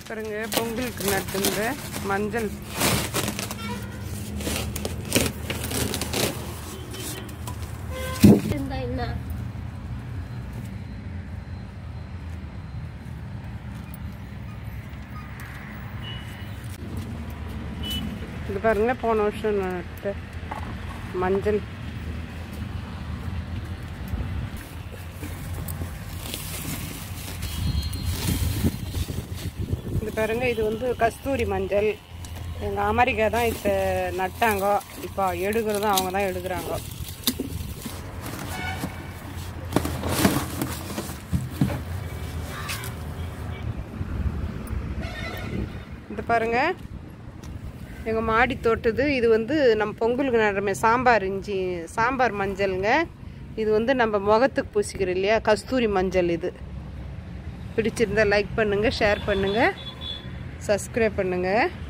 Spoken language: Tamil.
பாருங்க பொங்கலுக்கு நட்டுங்க மஞ்சள். இது பாருங்க போன வருஷம் நட்ட மஞ்சள். இது பாருங்க இது வந்து கஸ்தூரி மஞ்சள். எங்கள் அமெரிக்கா தான் இப்போ நட்டாங்க. இப்போ எடுக்கிறதும் அவங்க தான் எடுக்கிறாங்க. இது பாருங்க எங்கள் மாடி தோட்டது. இது வந்து நம்ம பொங்கலுக்கு நடுறமே சாம்பார் மஞ்சளுங்க. இது வந்து நம்ம முகத்துக்கு பூசிக்கிறோம் இல்லையா, கஸ்தூரி மஞ்சள். இது பிடிச்சிருந்தா லைக் பண்ணுங்கள், ஷேர் பண்ணுங்கள், சப்ஸ்கிரைப் பண்ணுங்கள்.